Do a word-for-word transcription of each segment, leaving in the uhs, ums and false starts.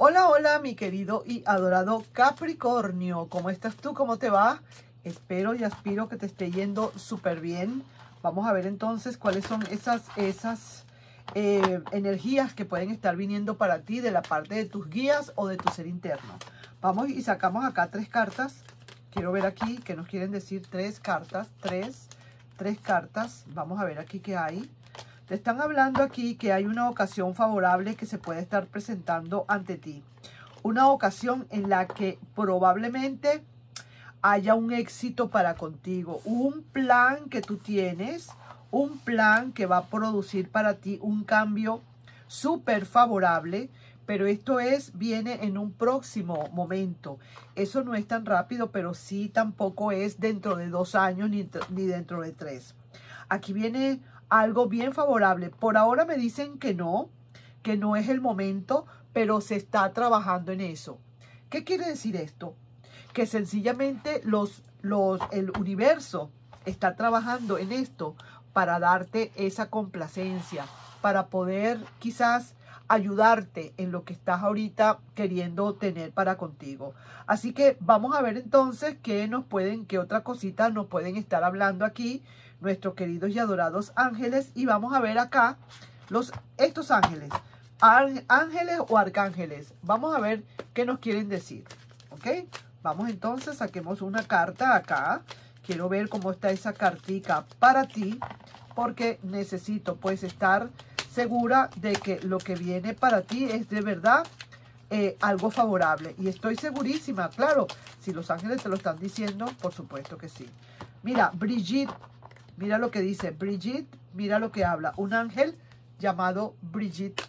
Hola, hola, mi querido y adorado Capricornio. ¿Cómo estás tú? ¿Cómo te va? Espero y aspiro que te esté yendo súper bien. Vamos a ver entonces cuáles son esas, esas eh, energías que pueden estar viniendo para ti de la parte de tus guías o de tu ser interno. Vamos y sacamos acá tres cartas. Quiero ver aquí qué nos quieren decir tres cartas. Tres, tres cartas. Vamos a ver aquí qué hay. Te están hablando aquí que hay una ocasión favorable que se puede estar presentando ante ti. Una ocasión en la que probablemente haya un éxito para contigo. Un plan que tú tienes, un plan que va a producir para ti un cambio súper favorable. Pero esto es, viene en un próximo momento. Eso no es tan rápido, pero sí tampoco es dentro de dos años ni, ni dentro de tres. Aquí viene algo bien favorable. Por ahora me dicen que no, que no es el momento, pero se está trabajando en eso. ¿Qué quiere decir esto? Que sencillamente los, los, el universo está trabajando en esto para darte esa complacencia, para poder quizás ayudarte en lo que estás ahorita queriendo tener para contigo. Así que vamos a ver entonces qué nos pueden, qué otra cosita nos pueden estar hablando aquí nuestros queridos y adorados ángeles. Y vamos a ver acá los, estos ángeles, ángeles o arcángeles. Vamos a ver qué nos quieren decir. ¿Ok? Vamos entonces, saquemos una carta acá. Quiero ver cómo está esa cartica para ti, porque necesito pues estar segura de que lo que viene para ti es de verdad eh, algo favorable. Y estoy segurísima, claro, si los ángeles te lo están diciendo, por supuesto que sí. Mira, Brigitte, mira lo que dice Brigitte, mira lo que habla. Un ángel llamado Brigitte.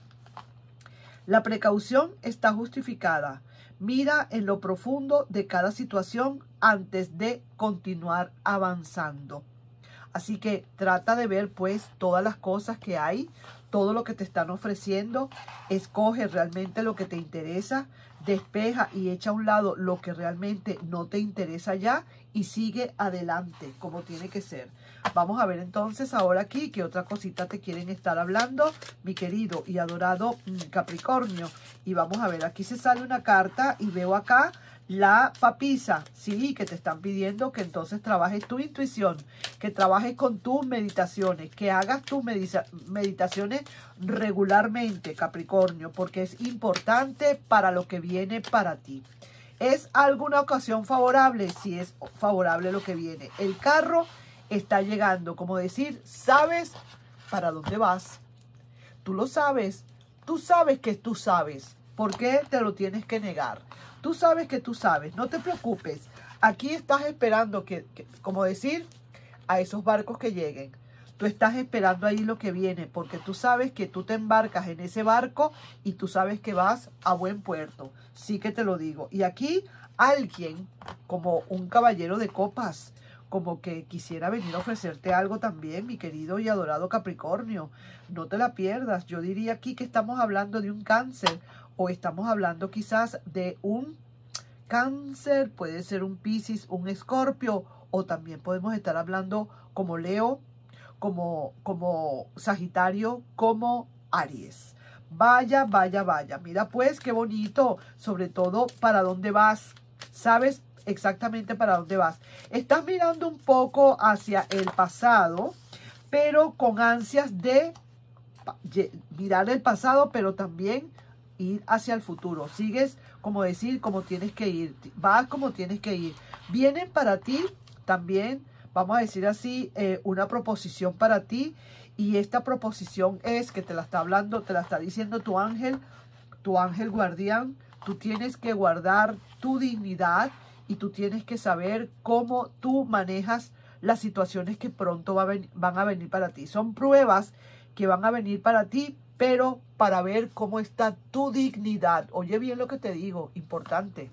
La precaución está justificada. Mira en lo profundo de cada situación antes de continuar avanzando. Así que trata de ver pues todas las cosas que hay, todo lo que te están ofreciendo. Escoge realmente lo que te interesa, despeja y echa a un lado lo que realmente no te interesa ya y sigue adelante como tiene que ser. Vamos a ver entonces ahora aquí qué otra cosita te quieren estar hablando, mi querido y adorado Capricornio. Y vamos a ver, aquí se sale una carta y veo acá la papisa, sí, que te están pidiendo que entonces trabajes tu intuición, que trabajes con tus meditaciones, que hagas tus meditaciones regularmente, Capricornio, porque es importante para lo que viene para ti. ¿Es alguna ocasión favorable? Sí, es favorable lo que viene. El carro está llegando, como decir, sabes para dónde vas. Tú lo sabes, tú sabes que tú sabes. ¿Por qué te lo tienes que negar? Tú sabes que tú sabes, no te preocupes. Aquí estás esperando que, que, como decir, a esos barcos que lleguen. Tú estás esperando ahí lo que viene, porque tú sabes que tú te embarcas en ese barco y tú sabes que vas a buen puerto. Sí que te lo digo. Y aquí alguien, como un caballero de copas, como que quisiera venir a ofrecerte algo también, mi querido y adorado Capricornio. No te la pierdas. Yo diría aquí que estamos hablando de un cáncer, o estamos hablando quizás de un cáncer, puede ser un Piscis, un escorpio, o también podemos estar hablando como Leo, como, como Sagitario, como Aries. Vaya, vaya, vaya. Mira pues qué bonito, sobre todo para dónde vas. ¿Sabes exactamente para dónde vas? Estás mirando un poco hacia el pasado, pero con ansias de mirar el pasado, pero también ir hacia el futuro. Sigues, como decir, como tienes que ir. Vas como tienes que ir. Vienen para ti también, vamos a decir así, eh, una proposición para ti. Y esta proposición es que te la está hablando, te la está diciendo tu ángel, tu ángel guardián. Tú tienes que guardar tu dignidad y tú tienes que saber cómo tú manejas las situaciones que pronto va a venir, van a venir para ti. Son pruebas que van a venir para ti, pero para ver cómo está tu dignidad. Oye bien lo que te digo, importante.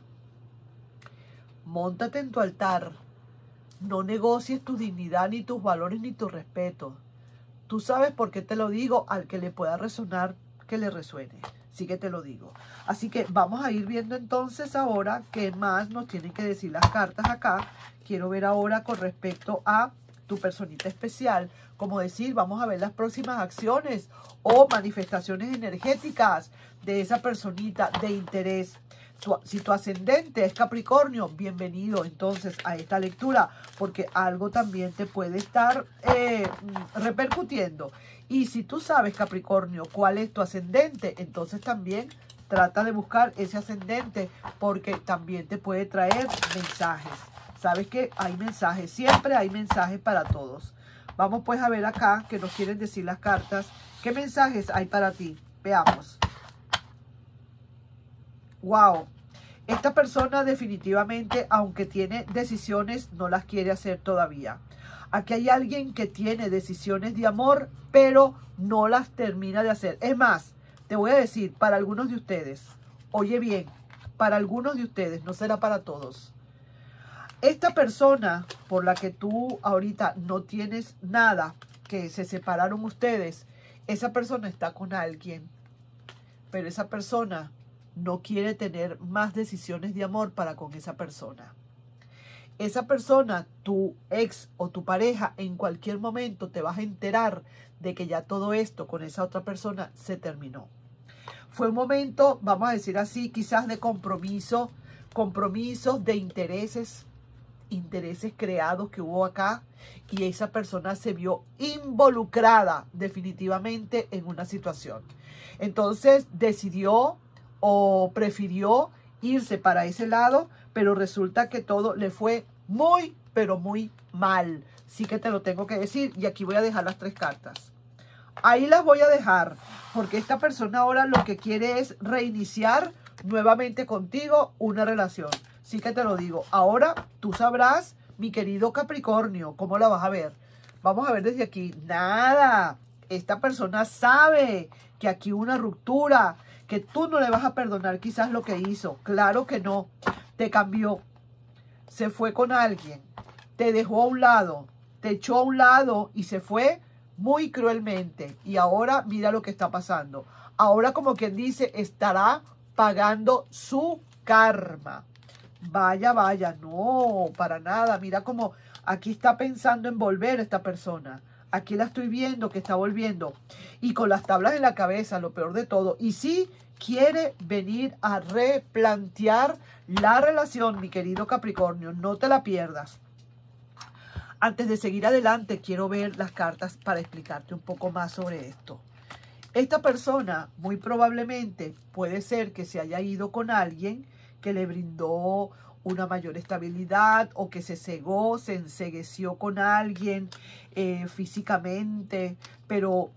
Móntate en tu altar. No negocies tu dignidad, ni tus valores, ni tu respeto. Tú sabes por qué te lo digo, al que le pueda resonar, que le resuene. Sí que te lo digo. Así que vamos a ir viendo entonces ahora qué más nos tienen que decir las cartas acá. Quiero ver ahora con respecto a tu personita especial, como decir, vamos a ver las próximas acciones o manifestaciones energéticas de esa personita de interés. Tu, si tu ascendente es Capricornio, bienvenido entonces a esta lectura, porque algo también te puede estar eh, repercutiendo. Y si tú sabes, Capricornio, cuál es tu ascendente, entonces también trata de buscar ese ascendente, porque también te puede traer mensajes. Sabes que hay mensajes, siempre hay mensajes para todos. Vamos pues a ver acá qué nos quieren decir las cartas. ¿Qué mensajes hay para ti? Veamos. Wow. Esta persona definitivamente, aunque tiene decisiones, no las quiere hacer todavía. Aquí hay alguien que tiene decisiones de amor, pero no las termina de hacer. Es más, te voy a decir, para algunos de ustedes, oye bien, para algunos de ustedes, no será para todos. Esta persona por la que tú ahorita no tienes nada, que se separaron ustedes, esa persona está con alguien, pero esa persona no quiere tener más decisiones de amor para con esa persona. Esa persona, tu ex o tu pareja, en cualquier momento te vas a enterar de que ya todo esto con esa otra persona se terminó. Fue un momento, vamos a decir así, quizás de compromiso, compromisos de intereses, intereses creados que hubo acá, y esa persona se vio involucrada definitivamente en una situación. Entonces decidió o prefirió irse para ese lado, pero resulta que todo le fue muy, pero muy mal. Sí que te lo tengo que decir, y aquí voy a dejar las tres cartas. Ahí las voy a dejar, porque esta persona ahora lo que quiere es reiniciar nuevamente contigo una relación. Sí que te lo digo. Ahora tú sabrás, mi querido Capricornio, cómo la vas a ver. Vamos a ver desde aquí. Nada. Esta persona sabe que aquí hubo una ruptura, que tú no le vas a perdonar quizás lo que hizo. Claro que no. Te cambió. Se fue con alguien. Te dejó a un lado. Te echó a un lado y se fue muy cruelmente. Y ahora mira lo que está pasando. Ahora, como quien dice, estará pagando su karma. Vaya, vaya, no, para nada. Mira cómo aquí está pensando en volver esta persona. Aquí la estoy viendo que está volviendo. Y con las tablas en la cabeza, lo peor de todo. Y sí quiere venir a replantear la relación, mi querido Capricornio. No te la pierdas. Antes de seguir adelante, quiero ver las cartas para explicarte un poco más sobre esto. Esta persona muy probablemente puede ser que se haya ido con alguien que le brindó una mayor estabilidad, o que se cegó, se encegueció con alguien eh, físicamente, pero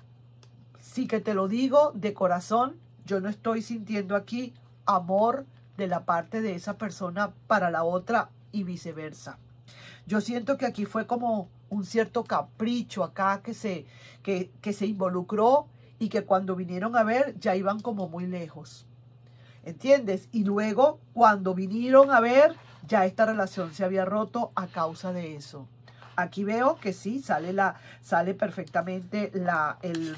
sí que te lo digo de corazón, yo no estoy sintiendo aquí amor de la parte de esa persona para la otra y viceversa. Yo siento que aquí fue como un cierto capricho acá que se, que, que se involucró, y que cuando vinieron a ver ya iban como muy lejos. ¿Entiendes? Y luego, cuando vinieron a ver, ya esta relación se había roto a causa de eso. Aquí veo que sí, sale, la, sale perfectamente la, el,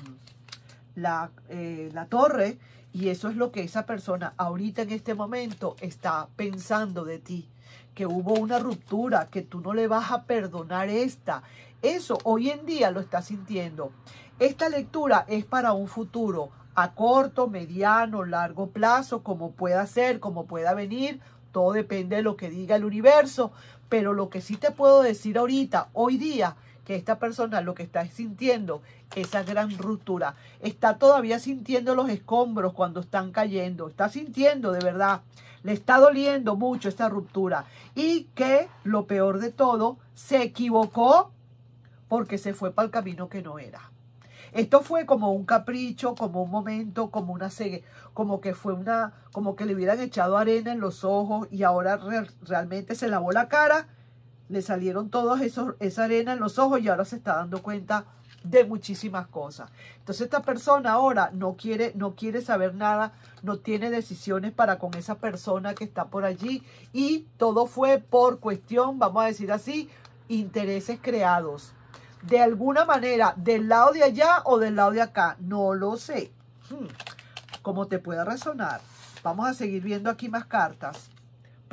la, eh, la torre, y eso es lo que esa persona ahorita en este momento está pensando de ti. Que hubo una ruptura, que tú no le vas a perdonar esta. Eso hoy en día lo está sintiendo. Esta lectura es para un futuro, a corto, mediano, largo plazo, como pueda ser, como pueda venir. Todo depende de lo que diga el universo. Pero lo que sí te puedo decir ahorita, hoy día, que esta persona lo que está sintiendo, esa gran ruptura. Está todavía sintiendo los escombros cuando están cayendo. Está sintiendo de verdad. Le está doliendo mucho esta ruptura. Y que lo peor de todo, se equivocó porque se fue para el camino que no era. Esto fue como un capricho, como un momento, como una cegue, como que fue una, como que le hubieran echado arena en los ojos, y ahora re, realmente se lavó la cara, le salieron todos esos, esa arena en los ojos, y ahora se está dando cuenta de muchísimas cosas. Entonces esta persona ahora no quiere, no quiere saber nada, no tiene decisiones para con esa persona que está por allí, y todo fue por cuestión, vamos a decir así, intereses creados. De alguna manera, del lado de allá o del lado de acá, no lo sé. Hmm. Como te pueda resonar. Vamos a seguir viendo aquí más cartas.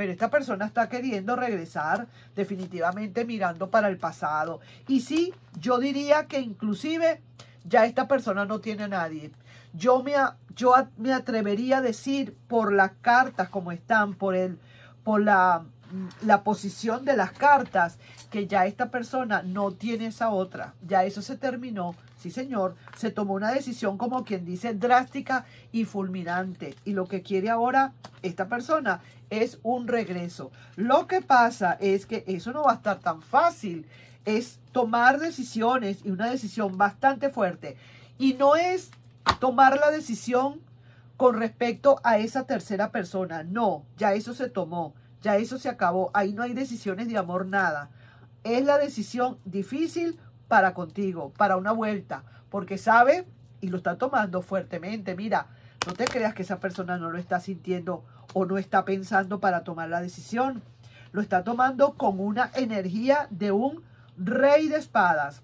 pero esta persona está queriendo regresar, definitivamente mirando para el pasado. Y sí, yo diría que inclusive ya esta persona no tiene a nadie. Yo me, yo me atrevería a decir por las cartas como están, por, el, por la, la posición de las cartas, que ya esta persona no tiene esa otra. Ya eso se terminó. Sí, señor, se tomó una decisión, como quien dice, drástica y fulminante. Y lo que quiere ahora esta persona es un regreso. Lo que pasa es que eso no va a estar tan fácil. Es tomar decisiones, y una decisión bastante fuerte. Y no es tomar la decisión con respecto a esa tercera persona. No, ya eso se tomó, ya eso se acabó. Ahí no hay decisiones de amor, nada. Es la decisión difícil para contigo, para una vuelta, porque sabe y lo está tomando fuertemente. Mira, no te creas que esa persona no lo está sintiendo o no está pensando para tomar la decisión. Lo está tomando con una energía de un rey de espadas.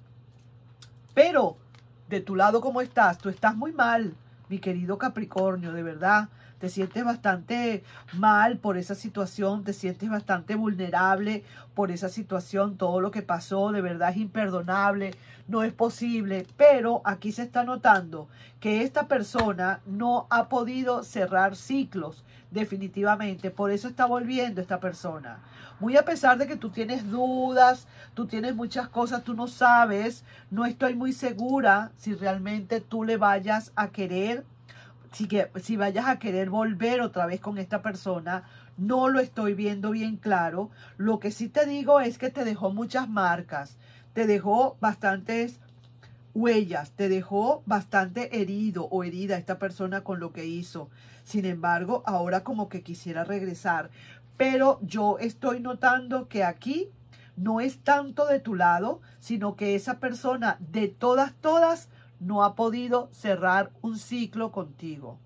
Pero, de tu lado, ¿cómo estás? Tú estás muy mal, mi querido Capricornio, de verdad. Te sientes bastante mal por esa situación, te sientes bastante vulnerable por esa situación. Todo lo que pasó de verdad es imperdonable, no es posible. Pero aquí se está notando que esta persona no ha podido cerrar ciclos definitivamente. Por eso está volviendo esta persona. Muy a pesar de que tú tienes dudas, tú tienes muchas cosas, tú no sabes, no estoy muy segura si realmente tú le vayas a querer. Si, que, si vayas a querer volver otra vez con esta persona, no lo estoy viendo bien claro. Lo que sí te digo es que te dejó muchas marcas, te dejó bastantes huellas, te dejó bastante herido o herida esta persona con lo que hizo. Sin embargo, ahora como que quisiera regresar. Pero yo estoy notando que aquí no es tanto de tu lado, sino que esa persona de todas, todas, no ha podido cerrar un ciclo contigo.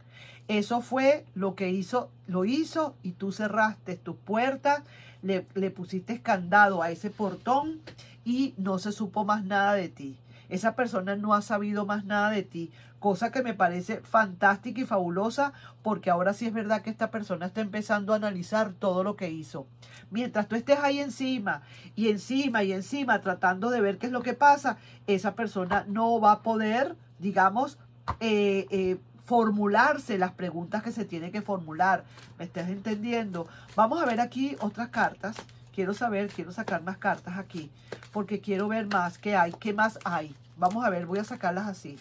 Eso fue lo que hizo, lo hizo y tú cerraste tus puertas, le, le pusiste candado a ese portón y no se supo más nada de ti. Esa persona no ha sabido más nada de ti, cosa que me parece fantástica y fabulosa, porque ahora sí es verdad que esta persona está empezando a analizar todo lo que hizo. Mientras tú estés ahí encima y encima y encima tratando de ver qué es lo que pasa, esa persona no va a poder, digamos, eh, eh, formularse las preguntas que se tiene que formular. ¿Me estás entendiendo? Vamos a ver aquí otras cartas. Quiero saber, quiero sacar más cartas aquí, porque quiero ver más qué hay, qué más hay. Vamos a ver, voy a sacarlas así.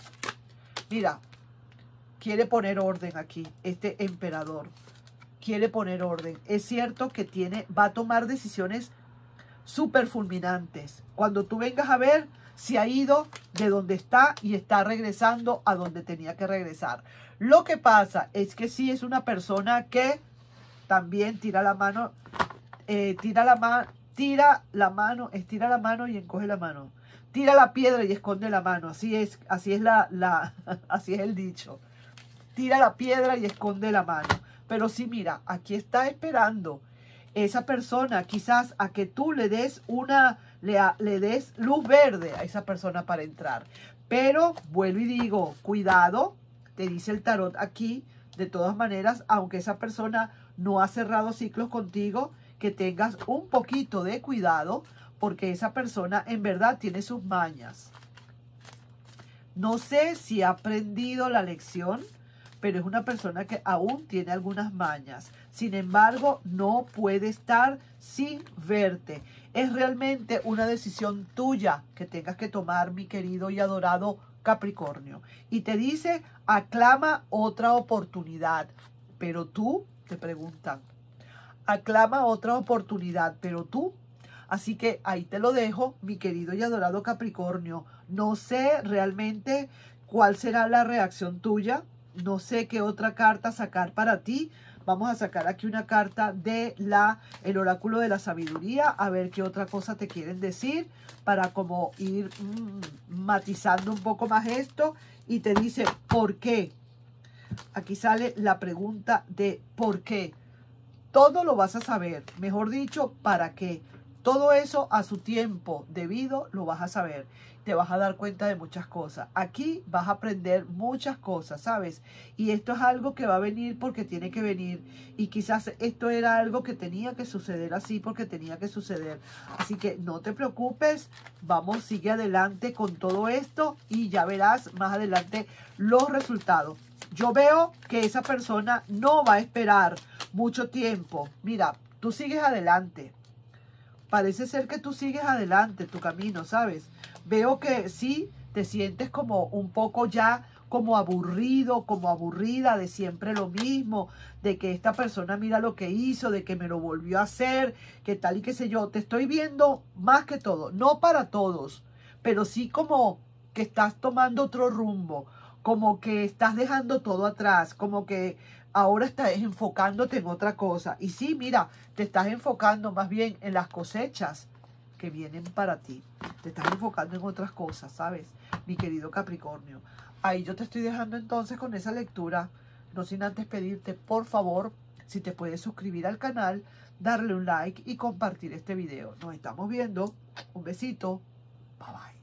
Mira, quiere poner orden aquí, este emperador. Quiere poner orden. Es cierto que tiene, va a tomar decisiones súper fulminantes. Cuando tú vengas a ver, se ha ido de donde está y está regresando a donde tenía que regresar. Lo que pasa es que sí es una persona que también tira la mano, eh, tira la mano, tira la mano, estira la mano y encoge la mano. Tira la piedra y esconde la mano. Así es, así es la, la, así es el dicho. Tira la piedra y esconde la mano. Pero sí, mira, aquí está esperando esa persona, quizás a que tú le des una, le, le des luz verde a esa persona para entrar. Pero vuelvo y digo, cuidado, te dice el tarot aquí, de todas maneras, aunque esa persona no ha cerrado ciclos contigo, que tengas un poquito de cuidado, porque esa persona en verdad tiene sus mañas. No sé si ha aprendido la lección, pero es una persona que aún tiene algunas mañas. Sin embargo, no puede estar sin verte. Es realmente una decisión tuya que tengas que tomar, mi querido y adorado Capricornio. Y te dice, aclama otra oportunidad. Pero tú, te preguntan, aclama otra oportunidad, pero tú. Así que ahí te lo dejo, mi querido y adorado Capricornio. No sé realmente cuál será la reacción tuya. No sé qué otra carta sacar para ti. Vamos a sacar aquí una carta de la, el oráculo de la sabiduría. A ver qué otra cosa te quieren decir. Para como ir mmm, matizando un poco más esto. Y te dice, ¿por qué? Aquí sale la pregunta de ¿por qué? Todo lo vas a saber. Mejor dicho, ¿para qué? Todo eso a su tiempo debido lo vas a saber. Te vas a dar cuenta de muchas cosas. Aquí vas a aprender muchas cosas, ¿sabes? Y esto es algo que va a venir porque tiene que venir. Y quizás esto era algo que tenía que suceder así porque tenía que suceder. Así que no te preocupes. Vamos, sigue adelante con todo esto y ya verás más adelante los resultados. Yo veo que esa persona no va a esperar mucho tiempo. Mira, tú sigues adelante. Parece ser que tú sigues adelante tu camino, ¿sabes? Veo que sí, te sientes como un poco ya como aburrido, como aburrida de siempre lo mismo, de que esta persona mira lo que hizo, de que me lo volvió a hacer, que tal y qué sé yo. Te estoy viendo más que todo, no para todos, pero sí como que estás tomando otro rumbo, como que estás dejando todo atrás, como que ahora estás enfocándote en otra cosa. Y sí, mira, te estás enfocando más bien en las cosechas que vienen para ti. Te estás enfocando en otras cosas, ¿sabes? Mi querido Capricornio. Ahí yo te estoy dejando entonces con esa lectura. No sin antes pedirte, por favor, si te puedes suscribir al canal, darle un like y compartir este video. Nos estamos viendo. Un besito. Bye bye.